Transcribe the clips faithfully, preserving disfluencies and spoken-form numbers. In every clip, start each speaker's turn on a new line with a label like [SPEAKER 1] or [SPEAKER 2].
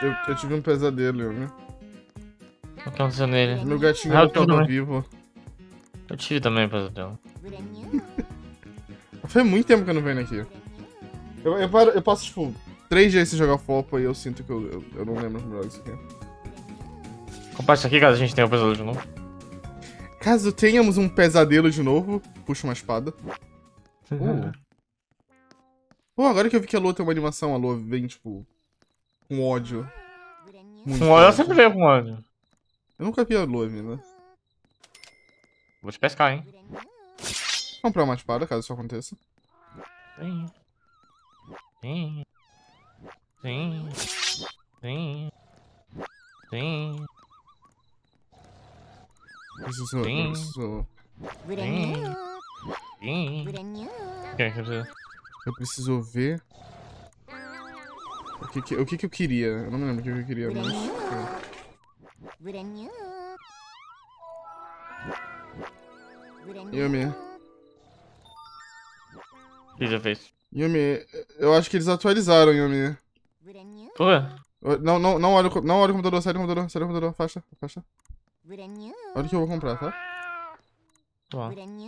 [SPEAKER 1] eu, eu tive um pesadelo, Yumi.
[SPEAKER 2] O que aconteceu nele?
[SPEAKER 1] Meu gatinho
[SPEAKER 2] Ah, eu
[SPEAKER 1] voltou
[SPEAKER 2] tive
[SPEAKER 1] ao
[SPEAKER 2] também.
[SPEAKER 1] vivo.
[SPEAKER 2] Eu tive também um pesadelo.
[SPEAKER 1] Faz muito tempo que eu não venho aqui. Eu, eu, paro, eu passo, tipo, três dias sem jogar Flopa e eu sinto que eu, eu, eu não lembro melhor disso aqui.
[SPEAKER 2] Compartilha isso aqui, caso a gente tenha um pesadelo de novo.
[SPEAKER 1] Caso tenhamos um pesadelo de novo, puxa uma espada. Uh. Pô, agora que eu vi que a Lua tem uma animação, a Lua vem, tipo, com ódio. Muito
[SPEAKER 2] Um ódio
[SPEAKER 1] ódio.
[SPEAKER 2] sempre veio com ódio.
[SPEAKER 1] Eu nunca vi a Lua vindo.
[SPEAKER 2] Vou te pescar, hein?
[SPEAKER 1] Vou comprar uma espada, caso isso aconteça.
[SPEAKER 2] Sim. Sim. Sim. Sim. Sim.
[SPEAKER 1] Preciso...
[SPEAKER 2] Sim.
[SPEAKER 1] preciso...
[SPEAKER 2] Sim. Sim. O que é que você precisa?
[SPEAKER 1] Eu preciso ver... O que que, o que que eu queria? Eu não me lembro o que que eu queria, mas... Yumi.
[SPEAKER 2] O que você fez?
[SPEAKER 1] Yumi, eu acho que eles atualizaram, Yumi.
[SPEAKER 2] Por quê?
[SPEAKER 1] Não, não, não olha, o- não olha o computador, sai do computador, sai do computador, afasta, afasta. Olha o que eu vou comprar, tá?
[SPEAKER 2] Tá.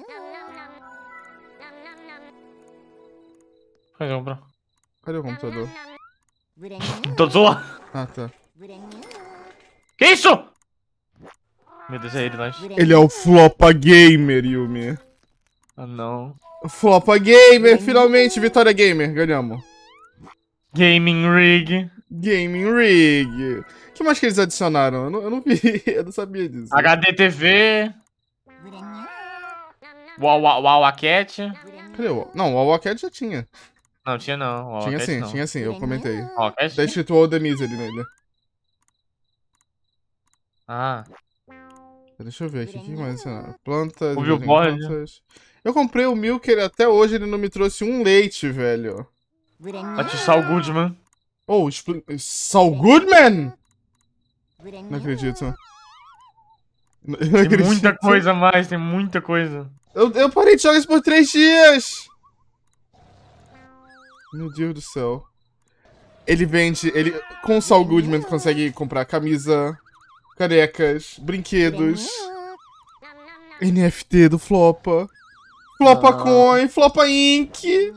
[SPEAKER 2] Cadê comprar?
[SPEAKER 1] Cadê o computador?
[SPEAKER 2] Tô zoando.
[SPEAKER 1] Ah, tá.
[SPEAKER 2] Que isso? Meu Deus, é ele, nós.
[SPEAKER 1] Ele é o Flopa Gamer, Yumi.
[SPEAKER 2] Ah, não.
[SPEAKER 1] Flopa Gamer, finalmente, Vitória Gamer, ganhamos.
[SPEAKER 2] Gaming Rig.
[SPEAKER 1] Gaming Rig. O que mais que eles adicionaram? Eu não, eu não vi, eu não sabia disso.
[SPEAKER 2] H D T V. Uau, uau, uau, a cat.
[SPEAKER 1] Cadê o... Não, o Wallcat já tinha.
[SPEAKER 2] Não, tinha não. Uau,
[SPEAKER 1] Tinha
[SPEAKER 2] a cat
[SPEAKER 1] sim,
[SPEAKER 2] não.
[SPEAKER 1] tinha sim, eu comentei.
[SPEAKER 2] Uau, a cat?
[SPEAKER 1] Tá escrito All Denise ali nele.
[SPEAKER 2] Ah.
[SPEAKER 1] Deixa eu ver aqui, o que mais adicionaram? Plantas,
[SPEAKER 2] O billboard.
[SPEAKER 1] plantas. Eu comprei o Milker e até hoje ele não me trouxe um leite, velho.
[SPEAKER 2] Acho Saul Goodman.
[SPEAKER 1] Oh, expl... Saul Goodman? Não acredito. Não
[SPEAKER 2] Tem
[SPEAKER 1] acredito.
[SPEAKER 2] muita coisa a mais, tem muita coisa.
[SPEAKER 1] Eu, eu parei de jogar isso por três dias! Meu Deus do céu. Ele vende... Ele, com o Saul Goodman, tu consegue comprar camisa, canecas, brinquedos, N F T do Flopa, Flopa
[SPEAKER 2] Ah.
[SPEAKER 1] Coin, Flopa Inc.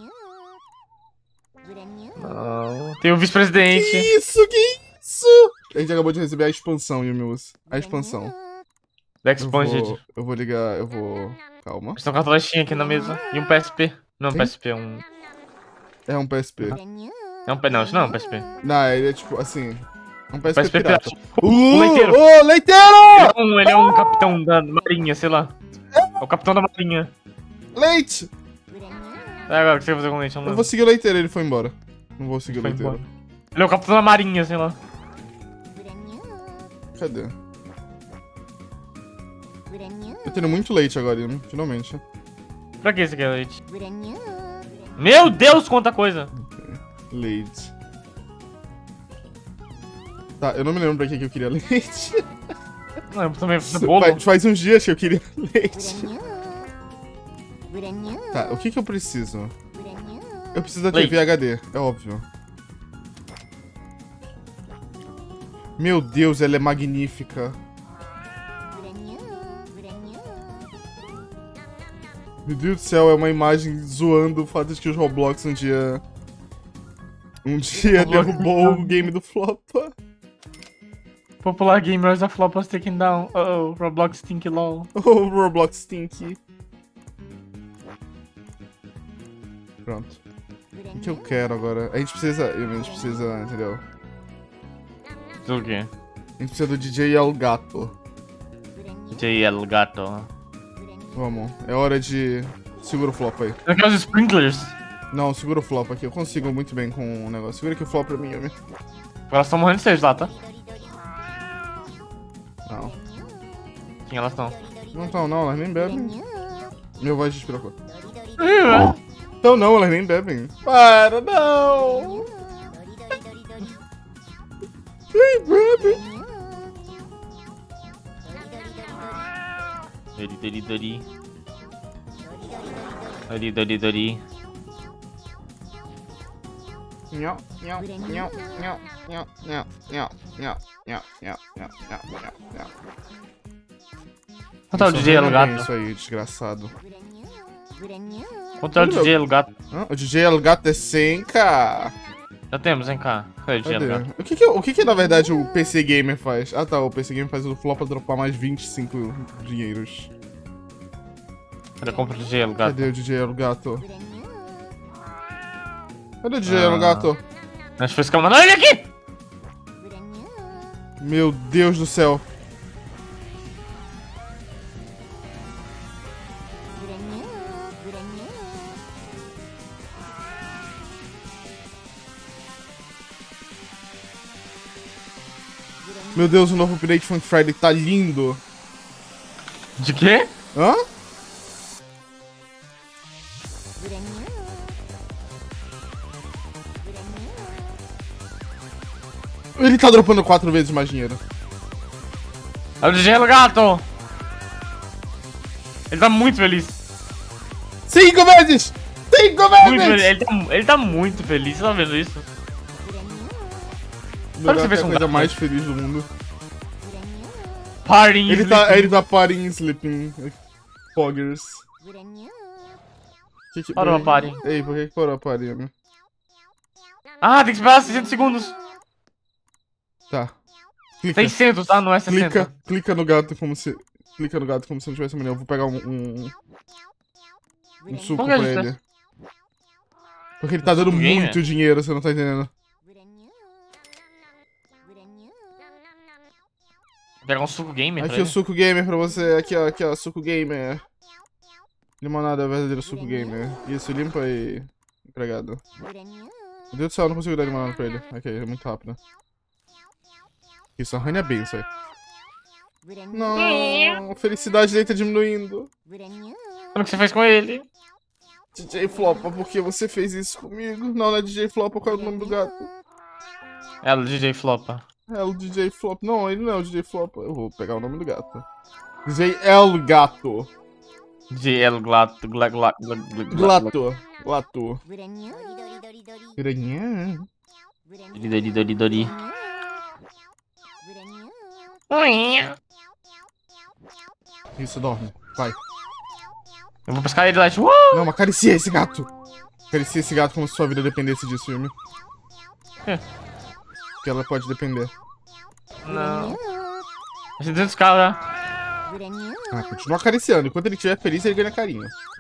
[SPEAKER 2] Não. Tem o vice-presidente.
[SPEAKER 1] Que isso, que isso? A gente acabou de receber a expansão, Yumius. A expansão.
[SPEAKER 2] Da
[SPEAKER 1] Eu
[SPEAKER 2] Expanded.
[SPEAKER 1] vou, eu vou ligar, eu vou... Calma.
[SPEAKER 2] Tem um cartuchinho aqui na mesa. E um P S P. Não,
[SPEAKER 1] Sim.
[SPEAKER 2] P S P, é um...
[SPEAKER 1] É um P S P.
[SPEAKER 2] É um P... Não, isso não é um P S P.
[SPEAKER 1] Não, ele é tipo, assim... É um P S P,
[SPEAKER 2] P S P
[SPEAKER 1] pirata.
[SPEAKER 2] pirata.
[SPEAKER 1] Uh,
[SPEAKER 2] O leiteiro.
[SPEAKER 1] Ô,
[SPEAKER 2] Ele
[SPEAKER 1] leiteiro!
[SPEAKER 2] é, um, ele é um capitão da marinha, sei lá. É o capitão da marinha.
[SPEAKER 1] Leite!
[SPEAKER 2] É, agora o que você vai fazer com o leite? Eu não
[SPEAKER 1] Eu
[SPEAKER 2] lembro.
[SPEAKER 1] vou seguir o leiteiro, ele foi embora. Não vou seguir o
[SPEAKER 2] Foi
[SPEAKER 1] leiteiro.
[SPEAKER 2] embora. Ele é o capitão da marinha, sei lá.
[SPEAKER 1] Cadê? Eu tenho muito leite agora, Yumi, finalmente.
[SPEAKER 2] Pra que você quer leite? Meu Deus, quanta coisa!
[SPEAKER 1] Leite. Tá, eu não me lembro pra que que eu queria leite.
[SPEAKER 2] Não, eu também fazer bolo.
[SPEAKER 1] Faz, faz uns dias que eu queria leite. Tá, o que que eu preciso? Eu preciso da T V
[SPEAKER 2] Leite.
[SPEAKER 1] H D, é óbvio. Meu Deus, ela é magnífica. Meu Deus do céu, é uma imagem zoando o fato de que os Roblox um dia... Um dia
[SPEAKER 2] Roblox
[SPEAKER 1] derrubou o game do Flopa.
[SPEAKER 2] Popular gamers a flop was taken down. Uh oh, Roblox Stinky LOL.
[SPEAKER 1] O Roblox Stinky. Pronto. O que eu quero agora? A gente precisa... A gente precisa, entendeu?
[SPEAKER 2] O quê?
[SPEAKER 1] A gente precisa do D J El Gato.
[SPEAKER 2] D J El Gato.
[SPEAKER 1] Vamos. É hora de... Segura o flop aí.
[SPEAKER 2] Eu quero os sprinklers.
[SPEAKER 1] Não, segura o flop aqui. Eu consigo muito bem com o negócio. Segura aqui o flop pra mim, Yumi.
[SPEAKER 2] Elas estão morrendo de sede lá, tá?
[SPEAKER 1] Não.
[SPEAKER 2] Quem elas estão?
[SPEAKER 1] Não estão, não. Elas nem bebem. Meu voz despirocou. Então não, elas nem bebem. Para, não! Nem bebem.
[SPEAKER 2] Dori, dori, dori. Dori, dori, dori.
[SPEAKER 1] Nhó, nhó, nhó, nhó, nhó, nhó, nhó, nhó, nhó, nhó, nhó, nhó, nhó.
[SPEAKER 2] Quanto é o D J
[SPEAKER 1] Isso
[SPEAKER 2] Elgato?
[SPEAKER 1] Isso aí, desgraçado.
[SPEAKER 2] Quanto é o D J Elgato?
[SPEAKER 1] Hã? O D J Elgato é cem k.
[SPEAKER 2] Já temos, vem cá. Cadê o D J
[SPEAKER 1] Cadê?
[SPEAKER 2] Elgato?
[SPEAKER 1] O que que, o que que na verdade o P C Gamer faz? Ah tá, o P C Gamer faz o Flopa dropar mais vinte e cinco dinheiros.
[SPEAKER 2] Cadê? Compra o D J Elgato.
[SPEAKER 1] Cadê o D J Elgato? Cadê o D J
[SPEAKER 2] Ah.
[SPEAKER 1] Elgato?
[SPEAKER 2] Nós foi escalando. Olha ele aqui!
[SPEAKER 1] Meu Deus do céu. Meu Deus, o novo update Funk Friday tá lindo.
[SPEAKER 2] De quê?
[SPEAKER 1] Hã? Ele tá dropando quatro vezes mais dinheiro.
[SPEAKER 2] É o D J Elgato! Ele tá muito feliz.
[SPEAKER 1] Cinco vezes! Cinco vezes!
[SPEAKER 2] Muito feliz. Ele tá, ele tá muito feliz, você tá vendo isso?
[SPEAKER 1] Meu
[SPEAKER 2] Olha que você
[SPEAKER 1] gato é
[SPEAKER 2] fez
[SPEAKER 1] a
[SPEAKER 2] com
[SPEAKER 1] coisa
[SPEAKER 2] gato,
[SPEAKER 1] mais
[SPEAKER 2] né?
[SPEAKER 1] feliz do mundo.
[SPEAKER 2] Party
[SPEAKER 1] Ele tá, ele tá partying, sleeping, poggers. Que que,
[SPEAKER 2] Parou a party.
[SPEAKER 1] Ei, por que que parou a party, né?
[SPEAKER 2] Ah, tem que esperar sessenta segundos.
[SPEAKER 1] Tá. Clica,
[SPEAKER 2] seiscentos, tá? Não é sessenta.
[SPEAKER 1] clica, clica no gato como se... Clica no gato como se não tivesse amanhã. Eu vou pegar um... Um, um suco
[SPEAKER 2] Como que a
[SPEAKER 1] pra
[SPEAKER 2] gente
[SPEAKER 1] ele. Porque ele tá dando
[SPEAKER 2] Suco gamer?
[SPEAKER 1] muito dinheiro, você não tá entendendo.
[SPEAKER 2] Pegar um suco gamer pra
[SPEAKER 1] Aqui o
[SPEAKER 2] ele.
[SPEAKER 1] suco gamer pra você. Aqui, ó. Aqui, ó. Suco gamer. Limonada é o verdadeiro suco gamer. Isso, limpa aí, empregado. Meu Deus do céu, eu não consigo dar limonada pra ele. Ok, é muito rápido. Isso, arranha bem isso aí. Não, felicidade dele tá diminuindo.
[SPEAKER 2] Como que você fez com ele?
[SPEAKER 1] D J Flopa, por que você fez isso comigo? Não, não é D J Flopa, qual é o nome do gato?
[SPEAKER 2] É o D J Flopa.
[SPEAKER 1] É o D J Flop. Não, ele não é o D J Flopa. Eu vou pegar o nome do gato. D J El Gato.
[SPEAKER 2] D J El Glato. Gla, gla, gla, gla, gla,
[SPEAKER 1] Glato. Glato. Piranha.
[SPEAKER 2] Dori, dori, dori, dori.
[SPEAKER 1] Isso, dorme. Vai.
[SPEAKER 2] Eu vou pescar ele lá. Uh!
[SPEAKER 1] Não, acaricia esse gato. Acaricia esse gato como se sua vida dependesse disso, filme.
[SPEAKER 2] É.
[SPEAKER 1] Que ela pode depender.
[SPEAKER 2] Não. A gente tem caras.
[SPEAKER 1] Ah, continua acariciando. Enquanto ele estiver feliz, ele ganha carinho.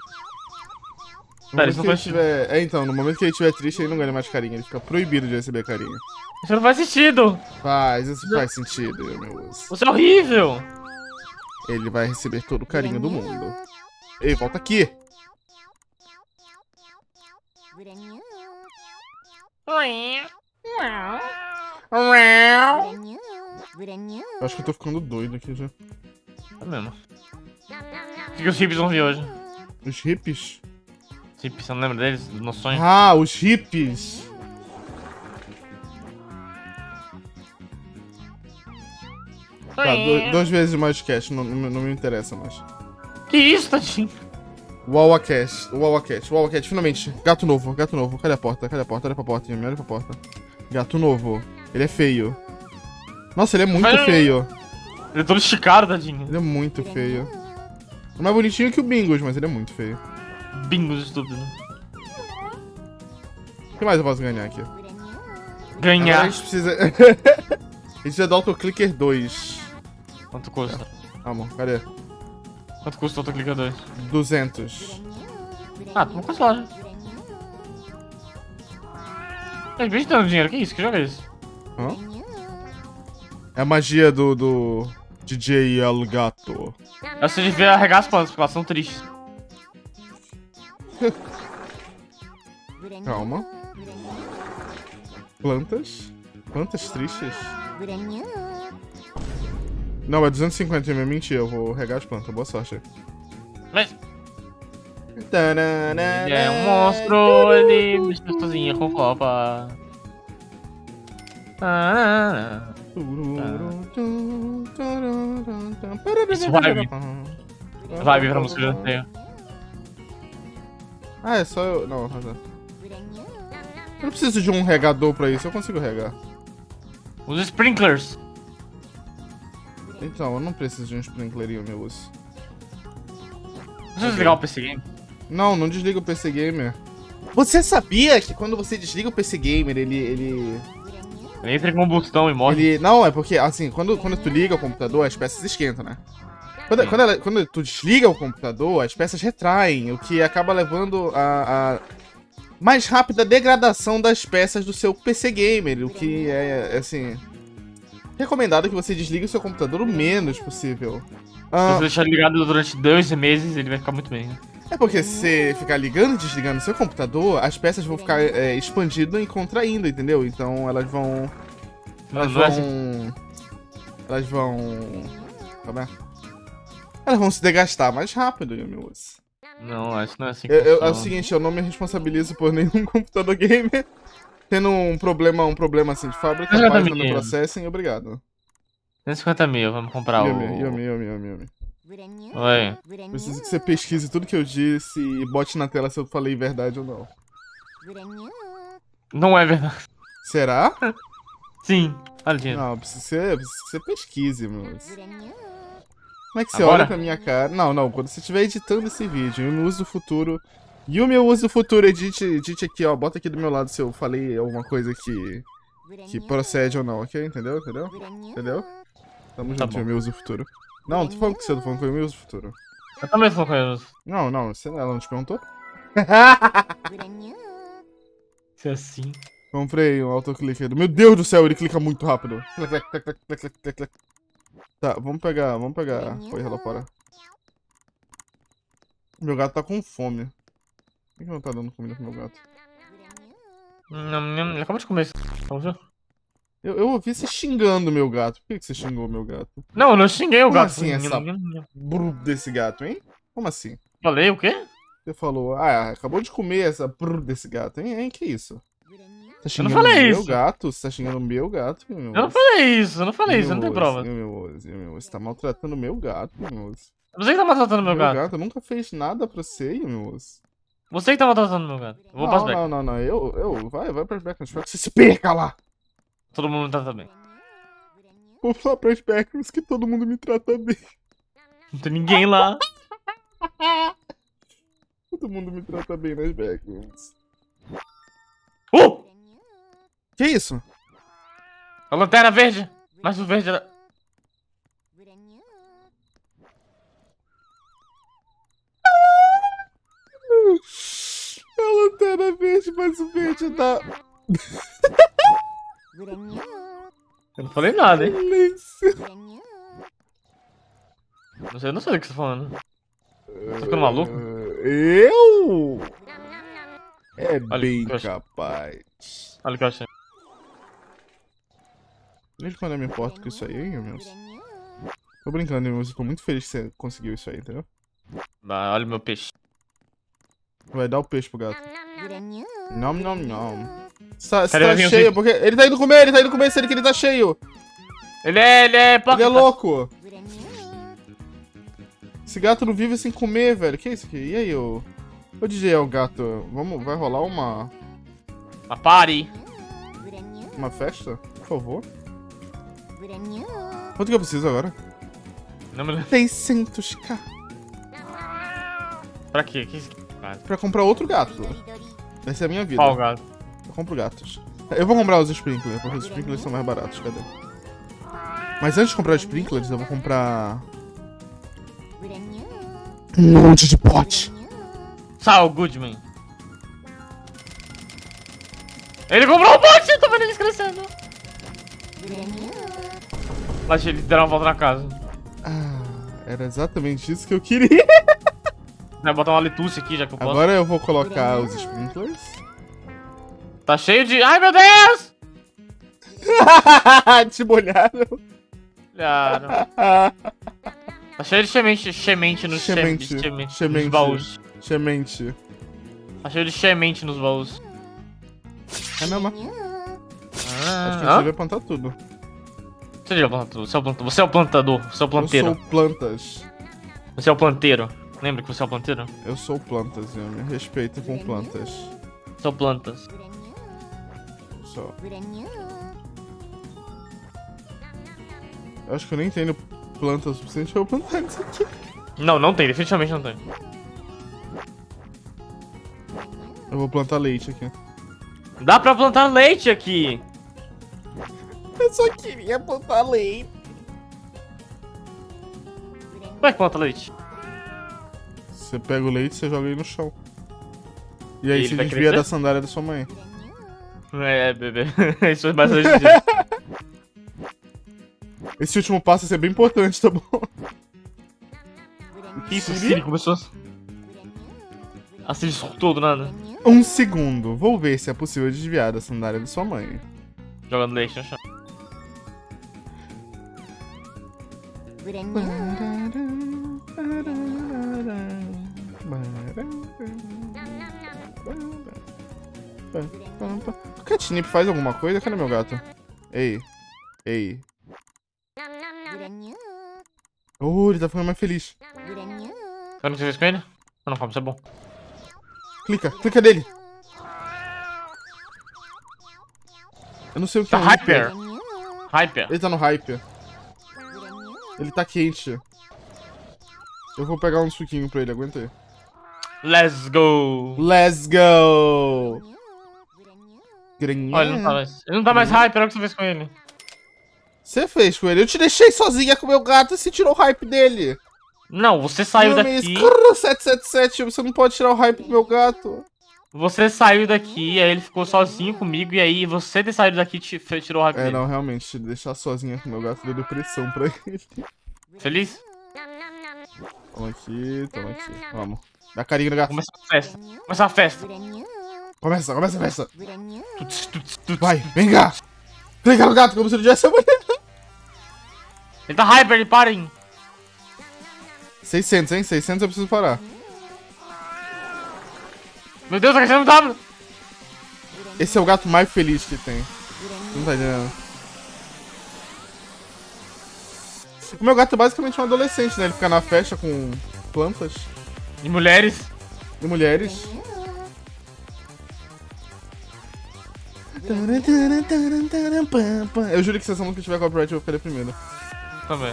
[SPEAKER 1] No
[SPEAKER 2] Pera,
[SPEAKER 1] momento
[SPEAKER 2] isso não
[SPEAKER 1] que ele
[SPEAKER 2] faz
[SPEAKER 1] tiver... É, então, no momento que ele estiver triste, ele não ganha mais carinho. Ele fica proibido de receber carinho.
[SPEAKER 2] Isso não faz sentido.
[SPEAKER 1] Faz, isso faz sentido, meu uso.
[SPEAKER 2] Você é horrível.
[SPEAKER 1] Ele vai receber todo o carinho do mundo. Ei, volta aqui! Eu acho que eu tô ficando doido aqui já.
[SPEAKER 2] É mesmo. O que, que os hippies vão vir hoje?
[SPEAKER 1] Os hippies?
[SPEAKER 2] Os hippies, você não lembra deles? Do nosso sonho?
[SPEAKER 1] Ah, os hippies! Tá, do, duas vezes mais cash, não, não, não me interessa mais.
[SPEAKER 2] Que isso, tadinho?
[SPEAKER 1] Wawa Cash, Wawa Cash, Wawa Cash, finalmente. Gato novo, gato novo. Cadê a porta? Cadê a porta? Olha pra porta, Yumi, olha pra porta. Gato novo. Ele é feio. Nossa, ele é muito
[SPEAKER 2] Mas-
[SPEAKER 1] feio.
[SPEAKER 2] Ele é todo esticado, tadinho.
[SPEAKER 1] Ele é muito feio. É mais bonitinho que o Bingos, mas ele é muito feio.
[SPEAKER 2] Bingos estúpido.
[SPEAKER 1] O que mais eu posso ganhar aqui? Agora
[SPEAKER 2] Ganhar.
[SPEAKER 1] a gente precisa... a gente precisa do Autoclicker dois.
[SPEAKER 2] Quanto custa?
[SPEAKER 1] Amor, cadê?
[SPEAKER 2] Quanto custa o autoclicker dois?
[SPEAKER 1] duzentos.
[SPEAKER 2] Ah, toma com essa loja. É, vejo dando dinheiro. Que isso? Que jogo é esse?
[SPEAKER 1] Hã? É a magia do, do D J El Gato.
[SPEAKER 2] É você devia arregar as plantas, porque elas são tristes.
[SPEAKER 1] Calma. Plantas? Plantas tristes? Não, é duzentos e cinquenta, é mentira. Eu vou regar as plantas. Boa sorte.
[SPEAKER 2] Mas... Ele é um monstro, ele deixa eu sozinha com copa. Ah, Isso vibe. Vibe pra música de anteio.
[SPEAKER 1] Ah, é só eu... Não, razão. Eu não preciso de um regador pra isso, eu consigo regar.
[SPEAKER 2] Os sprinklers.
[SPEAKER 1] Então, eu não preciso de um sprinkler em meu uso.
[SPEAKER 2] Deixa eu desligar o P C Game.
[SPEAKER 1] Não, não desliga o P C Gamer. Você sabia que quando você desliga o P C Gamer, ele... ele...
[SPEAKER 2] Ele entra em combustão e morre.
[SPEAKER 1] Ele... Não, é porque, assim, quando, quando tu liga o computador, as peças esquentam, né? Quando, quando, ela, quando tu desliga o computador, as peças retraem, o que acaba levando a, a mais rápida degradação das peças do seu P C Gamer, o que é, é assim... recomendado que você desligue o seu computador o menos possível. Ah,
[SPEAKER 2] Se você deixar ligado durante dois meses, ele vai ficar muito bem. Né?
[SPEAKER 1] é porque se você ficar ligando e desligando o seu computador, as peças vão ficar é, expandindo e contraindo, entendeu? Então elas vão... Elas
[SPEAKER 2] Não, não é
[SPEAKER 1] vão... Elas vão... Como é? Elas vão se desgastar mais rápido, Yumilus.
[SPEAKER 2] Não, isso não é assim que
[SPEAKER 1] Eu, eu, é o
[SPEAKER 2] funciona.
[SPEAKER 1] seguinte, eu não me responsabilizo por nenhum computador gamer tendo um problema, um problema assim de fábrica,
[SPEAKER 2] Exatamente.
[SPEAKER 1] página no processing, obrigado.
[SPEAKER 2] cento e cinquenta mil, vamos comprar
[SPEAKER 1] Yumi,
[SPEAKER 2] o...
[SPEAKER 1] Yumi, Yumi, Yumi, Yumi.
[SPEAKER 2] Oi.
[SPEAKER 1] Preciso que você pesquise tudo que eu disse e bote na tela se eu falei verdade ou não.
[SPEAKER 2] Não é verdade.
[SPEAKER 1] Será?
[SPEAKER 2] Sim. Olha, dinheiro.
[SPEAKER 1] Não, precisa que você, precisa que você pesquise, moço. Como é que você
[SPEAKER 2] Agora?
[SPEAKER 1] olha pra minha cara? Não, não, quando você estiver editando esse vídeo, Yumi uso do futuro. Yumi, eu uso do futuro, edite, edite aqui, ó. Bota aqui do meu lado se eu falei alguma coisa que, que procede ou não, ok? Entendeu? Entendeu? Entendeu? Tamo
[SPEAKER 2] Tá
[SPEAKER 1] junto,
[SPEAKER 2] bom.
[SPEAKER 1] Yumi, uso do futuro. Não, não tô falando com você, tô falando com o Yumi, uso do futuro.
[SPEAKER 2] Eu também sou conheço.
[SPEAKER 1] Não, não, você, ela não te perguntou?
[SPEAKER 2] Se é assim.
[SPEAKER 1] Comprei um autoclicker. Meu Deus do céu, ele clica muito rápido. Clic, clic, clic, clic, clic, clic, clic. Tá, vamos pegar, vamos pegar coisa lá fora. Meu gato tá com fome. Por que não tá dando comida pro meu gato?
[SPEAKER 2] Hum, Ele acabou de comer isso. Vamos ver?
[SPEAKER 1] Eu, eu ouvi você xingando meu gato. Por que, que você xingou meu gato?
[SPEAKER 2] Não, eu não xinguei o
[SPEAKER 1] Como
[SPEAKER 2] gato.
[SPEAKER 1] assim essa brrr desse gato, hein? Como assim?
[SPEAKER 2] Falei o quê?
[SPEAKER 1] Você falou, ah, acabou de comer essa brrr desse gato, hein? hein? Que isso? Tá
[SPEAKER 2] Eu não
[SPEAKER 1] xingando
[SPEAKER 2] falei
[SPEAKER 1] meu
[SPEAKER 2] isso.
[SPEAKER 1] gato? Você tá xingando meu gato? Meu
[SPEAKER 2] Eu não falei isso, eu não falei isso, eu não tenho prova.
[SPEAKER 1] Você tá maltratando meu gato, meu moço.
[SPEAKER 2] Você que tá maltratando meu
[SPEAKER 1] Meu
[SPEAKER 2] gato.
[SPEAKER 1] gato nunca fez nada pra você, meu moço.
[SPEAKER 2] Você que tá maltratando meu gato. Eu vou
[SPEAKER 1] Não,
[SPEAKER 2] pra
[SPEAKER 1] não, não, não. Eu, eu, vai, vai pras backgrounds. Espero que você se perca lá.
[SPEAKER 2] Todo mundo me trata bem.
[SPEAKER 1] Vou falar pras backgrounds que todo mundo me trata bem.
[SPEAKER 2] Não tem ninguém lá.
[SPEAKER 1] Todo mundo me trata bem nas backgrounds.
[SPEAKER 2] Uh!
[SPEAKER 1] Que isso?
[SPEAKER 2] A lanterna verde. Mas o verde era...
[SPEAKER 1] A lanterna verde, mas o verde tá...
[SPEAKER 2] Eu não falei nada, hein?
[SPEAKER 1] Silêncio.
[SPEAKER 2] Não sei, eu não sei o que você tá falando. Tá ficando maluco?
[SPEAKER 1] Eu? É
[SPEAKER 2] Olha,
[SPEAKER 1] bem
[SPEAKER 2] eu acho-
[SPEAKER 1] capaz.
[SPEAKER 2] Olha o que eu achei.
[SPEAKER 1] Desde quando eu me importo com isso aí, hein, meu? Tô brincando, meu. Eu tô muito feliz que você conseguiu isso aí, entendeu?
[SPEAKER 2] Ah, olha o meu peixe.
[SPEAKER 1] Vai dar o peixe pro gato. Não, não, não. Você tá, você
[SPEAKER 2] Cadê
[SPEAKER 1] tá
[SPEAKER 2] o vinho,
[SPEAKER 1] cheio,
[SPEAKER 2] Zico?
[SPEAKER 1] porque... Ele tá indo comer, ele tá indo comer, sendo que ele tá cheio.
[SPEAKER 2] Ele é, ele é...
[SPEAKER 1] Ele é louco. Esse gato não vive sem comer, velho. Que é isso aqui? E aí, ô... Ô, D J, é o gato. Vamos, vai rolar uma...
[SPEAKER 2] Uma party.
[SPEAKER 1] Uma festa? Por favor. Quanto que eu preciso agora?
[SPEAKER 2] Não me lembro.
[SPEAKER 1] seiscentos k.
[SPEAKER 2] Pra quê? Que isso aqui? Ah,
[SPEAKER 1] Pra comprar outro gato. Essa é a minha vida.
[SPEAKER 2] qual gato?
[SPEAKER 1] Eu compro gatos. Eu vou comprar os sprinklers, porque os sprinklers são mais baratos. Cadê? Mas antes de comprar os sprinklers, eu vou comprar... Um monte de pote.
[SPEAKER 2] Saul Goodman. Ele comprou um bote, eu tô vendo eles crescendo. Mas ele deram uma volta na casa.
[SPEAKER 1] Ah, era exatamente isso que eu queria.
[SPEAKER 2] Vai botar uma letúcia aqui, já que eu posso.
[SPEAKER 1] Agora eu vou colocar os sprinklers.
[SPEAKER 2] Tá cheio de... Ai, meu Deus!
[SPEAKER 1] Te molharam.
[SPEAKER 2] Olharam. Tá cheio de semente, semente nos
[SPEAKER 1] Semente,
[SPEAKER 2] semente, semente,
[SPEAKER 1] semente.
[SPEAKER 2] nos baús.
[SPEAKER 1] Semente.
[SPEAKER 2] Tá cheio de semente nos baús.
[SPEAKER 1] É mesmo?
[SPEAKER 2] Ah,
[SPEAKER 1] Acho que a
[SPEAKER 2] hã?
[SPEAKER 1] gente vai plantar tudo.
[SPEAKER 2] Você já plantou, você é o plantador, você é o plantador, você é o planteiro.
[SPEAKER 1] Eu sou plantas.
[SPEAKER 2] Você é o planteiro. Lembra que você é o planteiro?
[SPEAKER 1] Eu sou plantas, eu me respeito com plantas.
[SPEAKER 2] São plantas.
[SPEAKER 1] só. Eu acho que eu nem tenho planta o suficiente pra eu plantar isso aqui.
[SPEAKER 2] Não, não tem, definitivamente não tem.
[SPEAKER 1] Eu vou plantar leite aqui.
[SPEAKER 2] Dá pra plantar leite aqui.
[SPEAKER 1] Eu só queria plantar leite.
[SPEAKER 2] Como é que planta leite?
[SPEAKER 1] Você pega o leite e você joga ele no chão. E aí
[SPEAKER 2] Ele
[SPEAKER 1] você
[SPEAKER 2] vai
[SPEAKER 1] desvia
[SPEAKER 2] crescer?
[SPEAKER 1] da sandália da sua mãe.
[SPEAKER 2] É, bebê. Isso é mais hoje em
[SPEAKER 1] Esse último passo vai ser bem importante, tá bom?
[SPEAKER 2] Que isso? A Siri começou a... A Siri surtou do nada.
[SPEAKER 1] Um segundo. Vou ver se é possível desviar da sandália da sua mãe.
[SPEAKER 2] Jogando leite no chão.
[SPEAKER 1] O Catnip faz alguma coisa? Cadê meu gato? Ei. Ei. Oh, ele tá ficando mais feliz.
[SPEAKER 2] Sabe o que você fez com ele? Ah, não, calma, isso é bom.
[SPEAKER 1] Clica, clica nele. Eu não sei o que
[SPEAKER 2] Tá
[SPEAKER 1] é um
[SPEAKER 2] hyper.
[SPEAKER 1] hiper.
[SPEAKER 2] Hyper.
[SPEAKER 1] Ele tá no hyper. Ele tá quente. Eu vou pegar um suquinho pra ele, aguenta aí.
[SPEAKER 2] Let's go.
[SPEAKER 1] Let's go!
[SPEAKER 2] Olha, ele não tá mais. Ele não tá mais hyper, olha o que você fez com ele.
[SPEAKER 1] Você fez com ele. Eu te deixei sozinha com o meu gato e você tirou o hype dele.
[SPEAKER 2] Não, você saiu
[SPEAKER 1] Meu
[SPEAKER 2] daqui.
[SPEAKER 1] mês, sete sete sete, você não pode tirar o hype do meu gato.
[SPEAKER 2] Você saiu daqui, aí ele ficou sozinho comigo, e aí você ter saído daqui te fe- tirou o hype
[SPEAKER 1] É,
[SPEAKER 2] dele.
[SPEAKER 1] não, realmente, te deixar sozinha com o meu gato deu depressão pra ele.
[SPEAKER 2] Feliz?
[SPEAKER 1] Toma aqui, toma aqui. Vamos. Dá carinho no gato.
[SPEAKER 2] Começa a festa. Começa a festa.
[SPEAKER 1] Começa, começa a festa.
[SPEAKER 2] Tuts, tuts, tuts.
[SPEAKER 1] Vai, vem cá. Clica no gato como se não tivesse amanhã.
[SPEAKER 2] Ele tá hyper, ele parem.
[SPEAKER 1] seiscentos, hein? seiscentos eu preciso parar.
[SPEAKER 2] Meu Deus, tá crescendo muito rápido.
[SPEAKER 1] Esse é o gato mais feliz que tem. Não tá entendendo. O meu gato é basicamente um adolescente, né? Ele fica na festa com plantas
[SPEAKER 2] E mulheres.
[SPEAKER 1] e mulheres. Eu juro que se essa música tiver copyright eu vou ficar primeiro.
[SPEAKER 2] Também.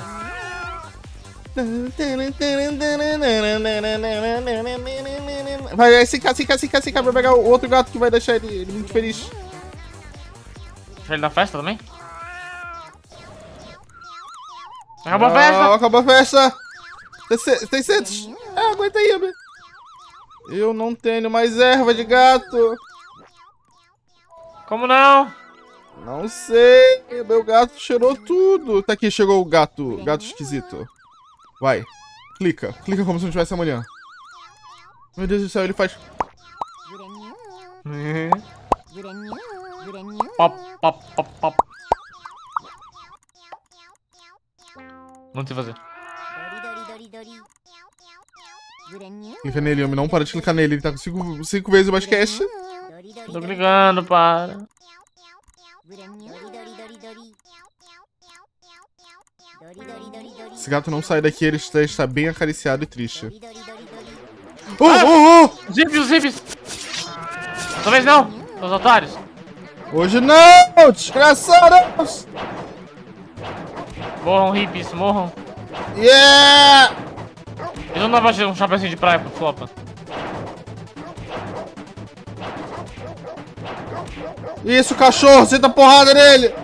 [SPEAKER 1] Vai, vai, se cá, se cá, se cá, se cá, pra pegar o outro gato que vai deixar ele, ele muito feliz.
[SPEAKER 2] Deixa ele na festa também? Acabou a festa!
[SPEAKER 1] Ah, acabou a festa! seiscentos! É, aguenta aí, Abby. Eu não tenho mais erva de gato.
[SPEAKER 2] Como não?
[SPEAKER 1] Não sei, meu gato cheirou tudo. Tá aqui, chegou o gato, gato esquisito. Vai, clica, clica como se não tivesse amanhã. Meu Deus do céu, ele faz...
[SPEAKER 2] Pop, pop, pop, pop. Não sei fazer.
[SPEAKER 1] Clica nele, homem, não para de clicar nele. Ele tá com cinco, cinco vezes mais cash.
[SPEAKER 2] Tô brigando, para.
[SPEAKER 1] Esse gato não sai daqui, ele está, está bem acariciado e triste. Oh, oh, oh!
[SPEAKER 2] Zips, os zips! Talvez não, seus otários.
[SPEAKER 1] Hoje não, desgraçados!
[SPEAKER 2] Morram, hippies, morram.
[SPEAKER 1] Yeah!
[SPEAKER 2] Eles não dá pra tirar um chapéuzinho de praia pro Flopa.
[SPEAKER 1] Isso, cachorro, senta porrada nele!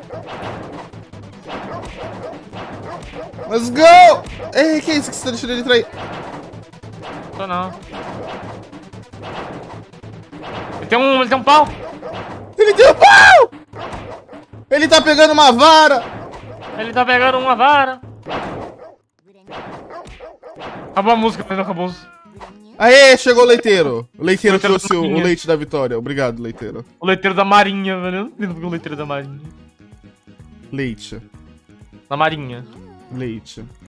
[SPEAKER 1] Let's go! Ei, que é isso que você tá deixando ele trair?
[SPEAKER 2] Tô não. Ele tem um, ele tem um pau.
[SPEAKER 1] Ele tem um pau! Ele tá pegando uma vara!
[SPEAKER 2] Ele tá pegando uma vara. Acabou a música, mas não acabou.
[SPEAKER 1] Aê, chegou o leiteiro. O leiteiro
[SPEAKER 2] O leiteiro
[SPEAKER 1] trouxe
[SPEAKER 2] da
[SPEAKER 1] o, o
[SPEAKER 2] marinha.
[SPEAKER 1] leite da vitória. Obrigado, leiteiro.
[SPEAKER 2] O leiteiro da marinha, velho. Eu não entendo porque o leiteiro da marinha.
[SPEAKER 1] Leite.
[SPEAKER 2] Da marinha.
[SPEAKER 1] Leite.